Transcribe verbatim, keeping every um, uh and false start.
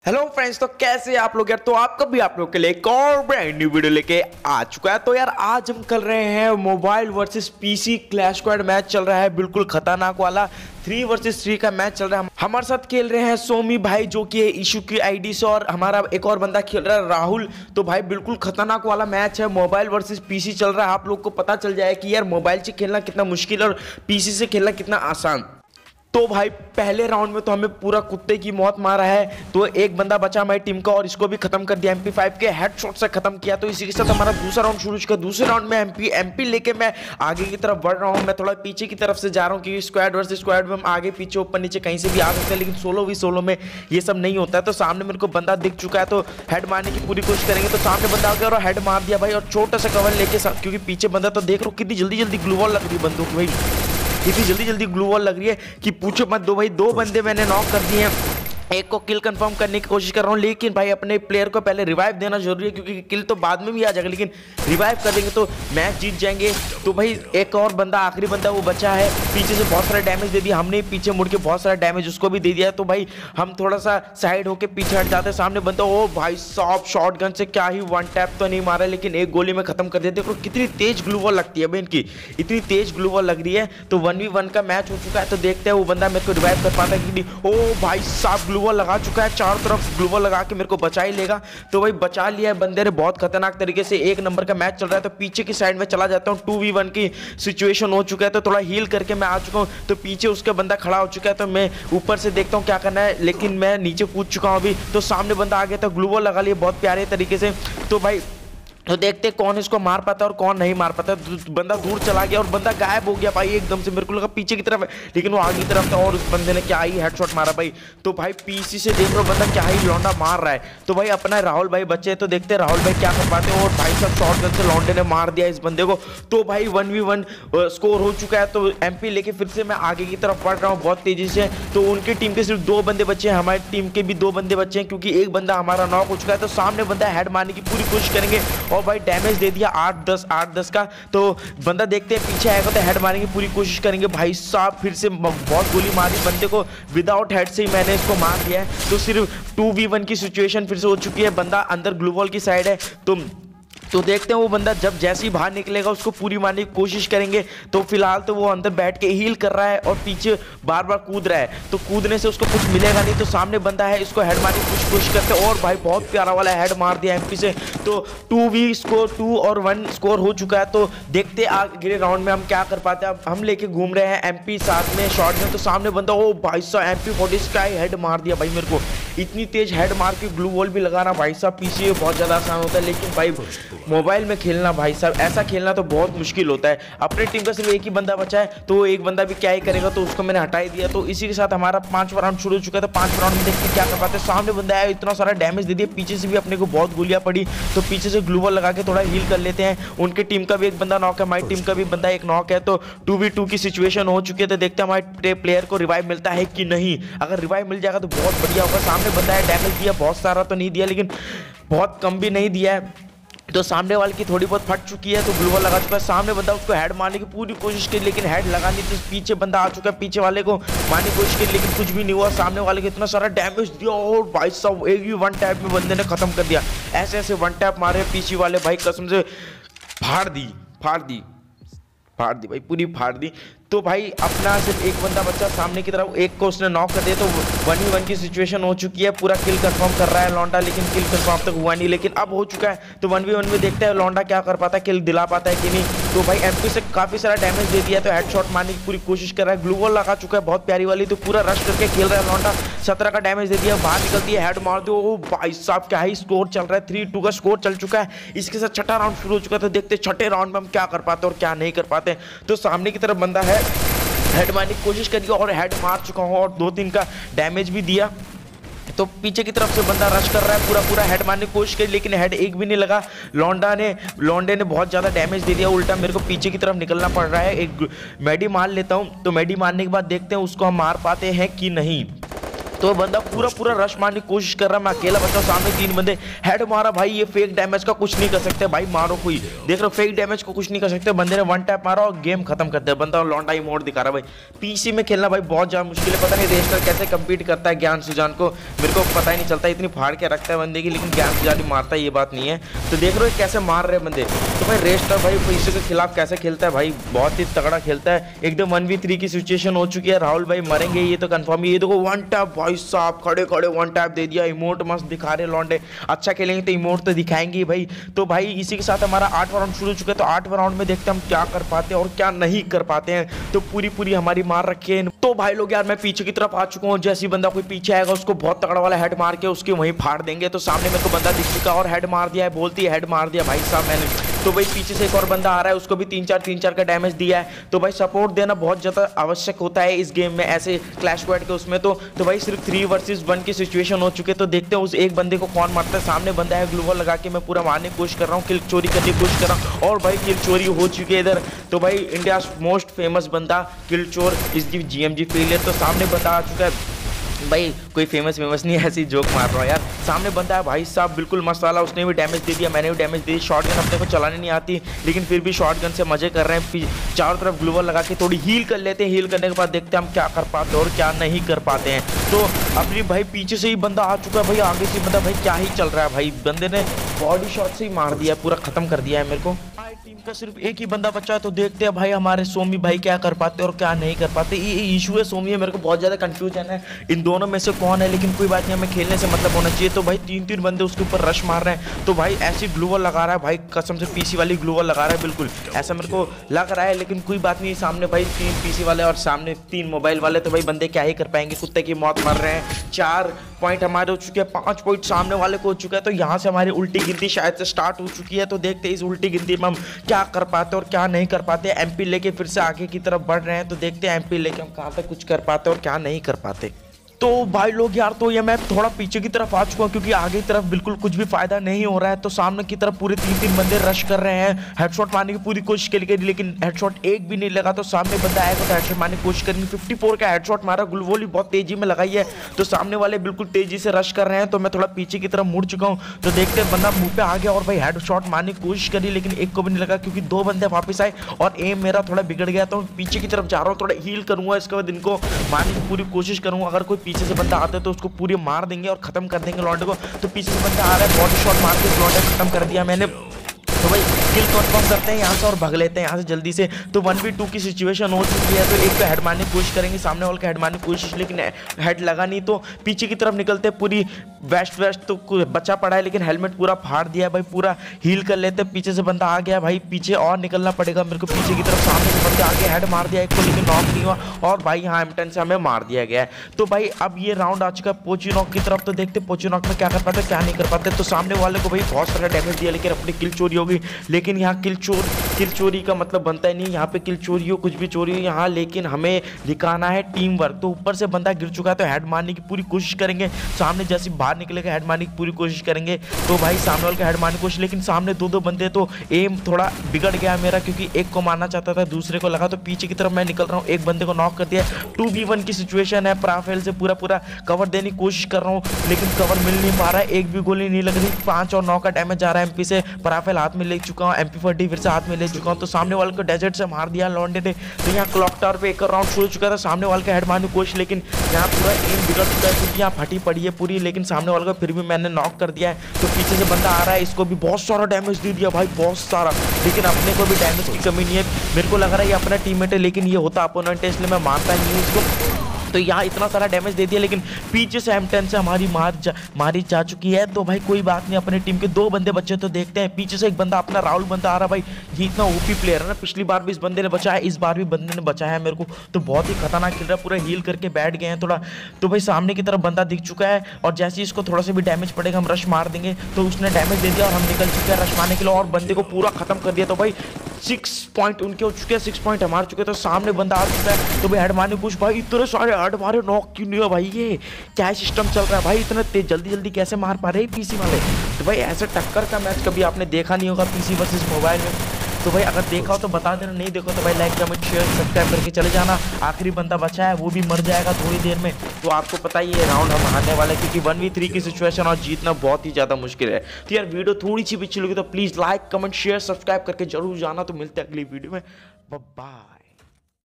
Hello friends, तो कैसे आप लोग यार। तो आपका भी आप लोग के लिए एक और ब्रांड न्यू वीडियो लेके आ चुका है। तो यार आज हम कर रहे हैं mobile versus PC clash squad match चल रहा है, बिल्कुल खतरनाक वाला थ्री वर्सेस थ्री का मैच चल रहा है। हमारे साथ खेल रहे हैं सोमी भाई जो कि इशू की आईडी से, और हमारा एक और बंदा खेल रहा है राहुल। तो भाई बिल्कुल खतरनाक वाला मैच है, मोबाइल वर्सेस पीसी चल रहा है। आप लोग को पता चल जाए कि यार मोबाइल से खेलना कितना मुश्किल और पीसी से खेलना कितना आसान। तो भाई पहले राउंड में तो हमें पूरा कुत्ते की मौत मारा है, तो एक बंदा बचा हमारी टीम का और इसको भी खत्म कर दिया, एम पी फाइव के हेडशॉट से खत्म किया। तो इसी के साथ हमारा दूसरा राउंड शुरू हुआ। दूसरे राउंड में एमपी एमपी लेके मैं आगे की तरफ बढ़ रहा हूँ। मैं थोड़ा पीछे की तरफ से जा रहा हूँ क्योंकि स्क्वाड वर्सेस स्क्वाड में हम आगे पीछे ऊपर नीचे कहीं से भी आ सकते हैं, लेकिन सोलो भी सोलो में ये सब नहीं होता है। तो सामने मेरे को बंदा दिख चुका है, तो हेड मारने की पूरी कोशिश करेंगे। तो सामने बंदा आ गया और हेड मार दिया भाई, और छोटा सा कवर लेके, क्योंकि पीछे बंदा, तो देख लो कितनी जल्दी जल्दी ग्लू वॉल लग रही है बंदूक भाई, इतनी जल्दी जल्दी ग्लू वॉल लग रही है कि पूछो मत। दो भाई दो बंदे मैंने नॉक कर दिए हैं, एक को किल कंफर्म करने की कोशिश कर रहा हूँ, लेकिन भाई अपने प्लेयर को पहले रिवाइव देना जरूरी है क्योंकि किल तो बाद में भी आ जाएगा, लेकिन रिवाइव कर देंगे तो मैच जीत जाएंगे। तो भाई एक और बंदा, आखिरी बंदा वो बचा है, पीछे से बहुत सारा डैमेज दे दिया हमने, पीछे मुड़ के बहुत सारा डैमेज उसको भी दे दिया। तो भाई हम थोड़ा सा साइड होकर पीछे हट जाते हैं। सामने बंदा, ओ भाई साहब शॉर्ट गन से क्या ही वन टैप तो नहीं मारा, लेकिन एक गोली में खत्म कर दिया। देखो कितनी तेज ग्लू वॉल लगती है भाई इनकी, इतनी तेज ग्लू वॉल लग रही है। तो वन वी वन का मैच हो चुका है, तो देखते हैं वो बंदा मेरे को रिवाइव कर पाता है कि नहीं। ओ भाई साहब ग्लू वॉल लगा चुका है, चारों तरफ ग्लू वॉल लगा के मेरे को बचा ही लेगा। तो भाई बचा लिया है बंदे ने बहुत खतरनाक तरीके से। एक नंबर का मैच चल रहा है, तो पीछे की साइड में चला जाता हूँ। टू वी वन की सिचुएशन हो चुका है, तो थोड़ा हील करके मैं आ चुका हूँ। तो पीछे उसका बंदा खड़ा हो चुका है, तो मैं ऊपर से देखता हूँ क्या करना है, लेकिन मैं नीचे कूद चुका हूँ अभी। तो सामने बंदा आ गया, तो ग्लू वॉल लगा लिया बहुत प्यारे तरीके से। तो भाई तो देखते कौन इसको मार पाता है और कौन नहीं मार पाता। बंदा दूर चला गया और बंदा गायब हो गया भाई एकदम से। मेरे को लगा पीछे की तरफ है, लेकिन वो आगे की तरफ था और उस बंदे ने क्या ही हेडशॉट मारा भाई। तो भाई पीसी से देख लो बंदा क्या ही लौंडा मार रहा है। तो भाई अपना राहुल भाई बच्चे, तो देखते हैं राहुल भाई क्या कर पाते हैं। और भाई सब शॉर्ट गन से लौंडे ने मार दिया इस बंदे को। तो भाई वन वी वन स्कोर हो चुका है। तो एमपी लेके फिर से मैं आगे की तरफ बढ़ रहा हूँ बहुत तेजी से। तो उनकी टीम के सिर्फ दो बंदे बचे हैं, हमारी टीम के भी दो बंदे बचे हैं, क्योंकि एक बंदा हमारा नॉक हो चुका है। तो सामने बंदा हेड मारने की पूरी कोशिश करेंगे और भाई डैमेज दे आठ दस आठ दस का। तो बंदा देखते हैं पीछे आएगा तो हेड मारने की पूरी कोशिश करेंगे। भाई साहब फिर से बहुत गोली मारी बंदे को, विदाउट हेड से ही मैंने इसको मार दिया है। तो सिर्फ टू वी वन की सिचुएशन फिर से हो चुकी है। बंदा अंदर ग्लू वॉल की साइड है, तो तो देखते हैं वो बंदा जब जैसे ही बाहर निकलेगा उसको पूरी मारने की कोशिश करेंगे। तो फिलहाल तो वो अंदर बैठ के हील कर रहा है और पीछे बार बार कूद रहा है, तो कूदने से उसको कुछ मिलेगा नहीं। तो सामने बंदा है, इसको हेड मारने की कुछ कोशिश करते हैं और भाई बहुत प्यारा वाला हेड मार दिया एमपी से। तो टू वी स्कोर टू और वन स्कोर हो चुका है। तो देखते आगे राउंड में हम क्या कर पाते हैं। अब हम लेके घूम रहे हैं एमपी साथ में शॉर्ट में। तो सामने बंदा, ओ भाई साहब एमपी फोर्टी का हेड मार दिया भाई मेरे को। इतनी तेज हेड मार के ग्लू वॉल भी लगाना भाई साहब पीसी में बहुत ज़्यादा आसान होता है, लेकिन भाई मोबाइल में खेलना भाई साहब ऐसा खेलना तो बहुत मुश्किल होता है। अपनी टीम का सिर्फ एक ही बंदा बचा है, तो एक बंदा भी क्या ही करेगा, तो उसको मैंने हटा ही दिया। तो इसी के साथ हमारा पांचवा राउंड शुरू हो चुका है। तो पांचवा राउंड में देखते क्या कर पाते हैं। सामने बंदा आया, इतना सारा डैमेज दे दिया, पीछे से भी अपने को बहुत गोलियां पड़ी। तो पीछे से ग्लू वॉल लगा के थोड़ा हील कर लेते हैं। उनकी टीम का भी एक बंदा नॉक है, हमारी टीम का भी बंदा एक नॉक है। तो टू वी टू की सिचुएशन हो चुकी है। तो देखते हैं हमारे प्लेयर को रिवाइव मिलता है कि नहीं। अगर रिवाइव मिल जाएगा तो बहुत बढ़िया होगा। सामने बंदा है, डैमेज दिया बहुत सारा तो नहीं दिया, लेकिन बहुत कम भी नहीं दिया है। तो सामने वाले की थोड़ी बहुत फट चुकी है, तो ग्लू वॉल लगा चुका है। सामने बंदा उसको हेड मारने की पूरी कोशिश की, लेकिन हेड लगा नहीं। तो पीछे बंदा आ चुका है, पीछे वाले को मारने की कोशिश की, लेकिन कुछ भी नहीं हुआ। सामने वाले को इतना सारा डैमेज दिया और भाई साहब एक भी वन टैप में बंदे ने खत्म कर दिया। ऐसे ऐसे वन टैप मारे पीछे वाले भाई, कसम से फाड़ दी फाड़ दी फाड़ दी भाई, पूरी फाड़ दी। तो भाई अपना सिर्फ एक बंदा बच्चा सामने की तरफ, एक को उसने नॉक कर दिया। तो वन ही वन की सिचुएशन हो चुकी है, पूरा किल कंफर्म कर रहा है लौंडा, लेकिन किल कंफर्म तक हुआ नहीं, लेकिन अब हो चुका है। तो वन वी वन में देखते हैं लौंडा क्या कर पाता है, किल दिला पाता है कि नहीं। तो भाई एमपी से काफ़ी सारा डैमेज दे दिया, तो हेडशॉट मारने की पूरी कोशिश कर रहा है। ग्लू वॉल लगा चुका है बहुत प्यारी वाली, तो पूरा रश करके खेल रहा है लौंडा। सत्रह का डैमेज दे दिया, बाहर निकलती है, हेड मार दो। ओ भाई साहब क्या ही स्कोर चल रहा है, थ्री टू का स्कोर चल चुका है। इसके साथ छठा राउंड शुरू हो चुका है। तो देखते छठे राउंड में हम क्या कर पाते हैं और क्या नहीं कर पाते। तो सामने की तरफ बंदा है, हेड मारने की कोशिश करी और हेड मार चुका हूँ और दो तीन का डैमेज भी दिया। तो पीछे की तरफ से बंदा रश कर रहा है, पूरा पूरा हेड मारने की कोशिश करी, लेकिन हेड एक भी नहीं लगा। लौंडा ने लौंडे ने बहुत ज़्यादा डैमेज दे दिया, उल्टा मेरे को पीछे की तरफ निकलना पड़ रहा है। एक मेडी मार लेता हूँ। तो मेडी मारने के बाद देखते हैं उसको हम मार पाते हैं कि नहीं। तो बंदा पूरा पूरा रश मारने की कोशिश कर रहा है, मैं अकेला बचा, सामने तीन बंदे, हेड मारा भाई, ये फेक डैमेज का कुछ नहीं कर सकते भाई, मारो कोई, देख रहे हो फेक डैमेज को कुछ नहीं कर सकते, बंदे ने वन टैप मारा और गेम खत्म कर दिया। बंदा लौंडा ही मोड दिखा रहा भाई। पीसी में खेलना भाई बहुत ज्यादा मुश्किल है, पता नहीं रेस्टर कैसे कम्पीट करता है ज्ञान सुजान को, मेरे को पता ही नहीं चलता, इतनी फाड़ के रखता है बंदे की, लेकिन ज्ञान सुजान ही मारता है, ये बात नहीं है। तो देख रहे हो कैसे मार रहे बंदे। तो भाई रेस्टर भाई पीसी के खिलाफ कैसे खेलता है भाई, बहुत ही तगड़ा खेलता है, एकदम वन वी थ्री की सिचुएशन हो चुकी है, राहुल भाई मरेंगे ये तो कंफर्म है। ये देखो वन टैप भाई साहब, खड़े खड़े वन टैप दे दिया, इमोट मस्त दिखा रहे लौंडे, अच्छा खेलेंगे तो इमोट तो दिखाएंगे भाई। तो भाई इसी के साथ हमारा आठवां राउंड शुरू हो चुका है, तो आठवां राउंड में देखते हैं हम क्या कर पाते हैं और क्या नहीं कर पाते हैं। तो पूरी पूरी हमारी मार रखी है। तो भाई लोग यार मैं पीछे की तरफ आ चुका हूँ, जैसे बंदा कोई पीछे आएगा उसको बहुत तगड़ा वाला हेड मार के उसके वहीं फाड़ देंगे। तो सामने में तो बंदा दिख चुका और हेड मार दिया है, बोलती है हेड मार दिया भाई साहब मैंने। तो भाई पीछे से एक और बंदा आ रहा है, उसको भी तीन चार तीन चार का डैमेज दिया है। तो भाई सपोर्ट देना बहुत ज़्यादा आवश्यक होता है इस गेम में, ऐसे क्लैश स्क्वाड के उसमें। तो तो भाई सिर्फ थ्री वर्सेस वन की सिचुएशन हो चुके, तो देखते हैं उस एक बंदे को कौन मारता है। सामने बंदा है, ग्लूवल लगा के मैं पूरा मारने की कोशिश कर रहा हूँ, किल चोरी करने की कोशिश कर रहा हूँ, और भाई किल चोरी हो चुकी है इधर। तो भाई इंडिया मोस्ट फेमस बंदा किल चोर इस दी जी एम जी फेलियर। तो सामने बंदा आ चुका है भाई, कोई फेमस फेमस नहीं है, ऐसी जोक मार रहा हूँ यार। सामने बंदा है भाई साहब बिल्कुल मस्त वाला, उसने भी डैमेज दे दिया, मैंने भी डैमेज दे दी। शॉर्ट गन अपने को चलाने नहीं आती, लेकिन फिर भी शॉर्ट गन से मजे कर रहे हैं। चारों तरफ ग्लूवल लगा के थोड़ी हील कर लेते हैं, हील करने के बाद देखते हैं हम क्या कर पाते हैं और क्या नहीं कर पाते हैं। तो अपनी भाई पीछे से ही बंदा आ चुका है भाई, आगे से बंदा भाई क्या ही चल रहा है भाई, बंदे ने बॉडी शॉट से ही मार दिया, पूरा खत्म कर दिया है मेरे को। टीम का सिर्फ एक ही बंदा बचा है, तो देखते हैं भाई हमारे सोमी भाई क्या कर पाते और क्या नहीं कर पाते। ये इशू है सोमी है, मेरे को बहुत ज्यादा कंफ्यूजन है इन दोनों में से कौन है, लेकिन कोई बात नहीं, हमें खेलने से मतलब होना चाहिए। तो भाई तीन तीन बंदे उसके ऊपर रश मार रहे हैं, तो भाई ऐसी ग्लूवल लगा रहा है भाई, कसम से पीसी वाली ग्लूवल लगा रहा है, बिल्कुल ऐसा मेरे को लग रहा है। लेकिन कोई बात नहीं, सामने भाई तीन पीसी वाले और सामने तीन मोबाइल वाले, तो भाई बंदे क्या ही कर पाएंगे, कुत्ते की मौत मर रहे हैं। चार पॉइंट हमारे हो चुके हैं, पांच पॉइंट सामने वाले को हो चुका है। तो यहाँ से हमारी उल्टी गिनती शायद से स्टार्ट हो चुकी है, तो देखते हैं इस उल्टी गिनती में हम क्या कर पाते और क्या नहीं कर पाते। एमपी लेके फिर से आगे की तरफ बढ़ रहे हैं, तो देखते हैं एमपी लेके हम कहाँ तक कुछ कर पाते और क्या नहीं कर पाते। तो भाई लोग यार, तो ये मैं थोड़ा पीछे की तरफ आ चुका हूँ, क्योंकि आगे की तरफ बिल्कुल कुछ भी फायदा नहीं हो रहा है। तो सामने की तरफ पूरे तीन तीन बंदे रश कर रहे हैं, हेडशॉट मारने की पूरी कोशिश करी, लेकिन हेडशॉट एक भी नहीं लगा। तो सामने बंदा आएगा तो हेडशॉट मारने की कोशिश करेंगे, चौवन का हेडशॉट मारा, ग्लूवोली बहुत तेजी में लगाई है। तो सामने वाले बिल्कुल तेजी से रश कर रहे हैं, तो मैं थोड़ा पीछे की तरफ मुड़ चुका हूँ। तो देखते हैं बंदा मुंह पे आ गया और भाई हेडशॉट मारने की कोशिश करी, लेकिन एक को भी नहीं लगा, क्योंकि दो बंदे वापस आए और एम मेरा थोड़ा बिगड़ गया। तो पीछे की तरफ जा रहा हूँ, थोड़ा हील करूंगा, इसके बाद इनको मारने की पूरी कोशिश करूंगा। अगर कोई पीछे से बंदा आता है तो उसको पूरी मार देंगे और खत्म कर देंगे लॉन्डे को। तो पीछे से बंदा आ रहा है, बॉडी शॉट मार के लॉन्डे खत्म कर दिया मैंने। तो भाई किल कन्फर्म करते हैं यहाँ से और भाग लेते हैं यहाँ से जल्दी से। तो वन वी टू की सिचुएशन हो चुकी है, तो एक पे हेड मारने की कोशिश करेंगे, सामने वाले का हेड मारने की कोशिश, लेकिन हेड लगा नहीं। तो पीछे की तरफ निकलते हैं, पूरी वेस्ट वेस्ट तो बचा पड़ा है, लेकिन हेलमेट पूरा फाड़ दिया है भाई, पूरा हील कर लेते हैं। पीछे से बंदा आ गया भाई, पीछे और निकलना पड़ेगा मेरे को पीछे की तरफ। सामने से बंदे आगे हेड मार दिया एक को, लेकिन नॉक नहीं हुआ, और भाई यहाँ एम टेन से हमें मार दिया गया है। तो भाई अब ये राउंड आ चुका है पोची नॉक की तरफ, तो देखते पोची नॉक में क्या कर पाते क्या नहीं कर पाते। तो सामने वाले को भाई बहुत सारा डैमेज दिया, लेकिन अपनी किल चोरी होगी। लेकिन यहाँ किल चोर किल चोरी का मतलब बनता ही नहीं, यहाँ पे किल चोरी हो कुछ भी चोरी हो यहाँ, लेकिन हमें दिखाना है टीम वर्क। तो ऊपर से बंदा गिर चुका है, तो हेड मारने की पूरी कोशिश करेंगे। सामने जैसे बाहर निकलेगा हेड मारने की पूरी कोशिश करेंगे। तो भाई सामने वाले का हेड मारने की कोशिश, लेकिन सामने दो दो बंदे, तो एम थोड़ा बिगड़ गया मेरा, क्योंकि एक को मारना चाहता था, दूसरे को लगा। तो पीछे की तरफ मैं निकल रहा हूँ, एक बंदे को नॉक कर दिया। टू बी वन की सिचुएशन है, प्राफेल से पूरा पूरा कवर देने की कोशिश कर रहा हूँ, लेकिन कवर मिल नहीं पा रहा है, एक भी गोली नहीं लग रही। पांच और नौ का डैमेज आ रहा है एमपी से, प्राफेल हाथ में ले चुका हूँ, एमपी फोर्टी फिर से हाथ में ले चुका हूँ। तो सामने वाले को डेजर्ट से मार दिया लॉन्डे ने। तो यहाँ क्लॉक टावर पे एक राउंड शुरू हो चुका था, सामने वाले का हेड मारने की कोशिश, लेकिन यहाँ पूरा एम बिगड़ चुका है, क्योंकि यहाँ फटी पड़ी है पूरी, लेकिन सामने वाले को फिर भी मैंने नॉक कर दिया है। तो पीछे से बंदा आ रहा है, इसको भी बहुत सारा डैमेज दे दिया भाई, बहुत सारा, लेकिन अपने को भी डैमेज की कमी नहीं है। मेरे को लग रहा है ये अपना टीममेट है, लेकिन ये होता अपोनेंट है, इसलिए मैं मानता नहीं हूँ इसको। तो यहाँ इतना सारा डैमेज दे दिया, लेकिन पीछे से एम टेन से हमारी मार जा, मारी जा चुकी है। तो भाई कोई बात नहीं, अपने टीम के दो बंदे बचे, तो देखते हैं। पीछे से एक बंदा अपना राहुल बंदा आ रहा भाई, ये इतना ओपी प्लेयर है ना, पिछली बार भी इस बंदे ने बचाया, इस बार भी बंदे ने बचाया है मेरे को। तो बहुत ही खतरनाक खेल रहा है, पूरा हील करके बैठ गए हैं थोड़ा। तो भाई सामने की तरफ बंदा दिख चुका है, और जैसे ही इसको थोड़ा सा भी डैमेज पड़ेगा हम रश मार देंगे। तो उसने डैमेज दे दिया और हम निकल चुके हैं रश मारने के लिए, और बंदे को पूरा खत्म कर दिया। तो भाई सिक्स पॉइंट उनके हो चुके हैं, सिक्स पॉइंट हमार चुके हैं। तो सामने बंदा आ चुका है, तो भाई हेड मारने कुछ, भाई इतने सारे हेड मारे, नॉक क्यों नहीं है भाई, ये क्या सिस्टम चल रहा है भाई, इतना तेज जल्दी जल्दी कैसे मार पा रहे हैं पीसी वाले। तो भाई ऐसे टक्कर का मैच कभी आपने देखा नहीं होगा पीसी वर्सेस मोबाइल में। तो भाई अगर देखा हो तो बता देना, नहीं देखो तो भाई लाइक कमेंट शेयर सब्सक्राइब करके चले जाना। आखिरी बंदा बचा है वो भी मर जाएगा थोड़ी देर में, तो आपको पता ही है राउंड हम हारने वाले हैं क्योंकि वन वी थ्री की सिचुएशन और जीतना बहुत ही ज़्यादा मुश्किल है। तो यार वीडियो थोड़ी सी भी अच्छी लगी तो please like comment share subscribe करके जरूर जाना। तो मिलते हैं अगली वीडियो में, बाय।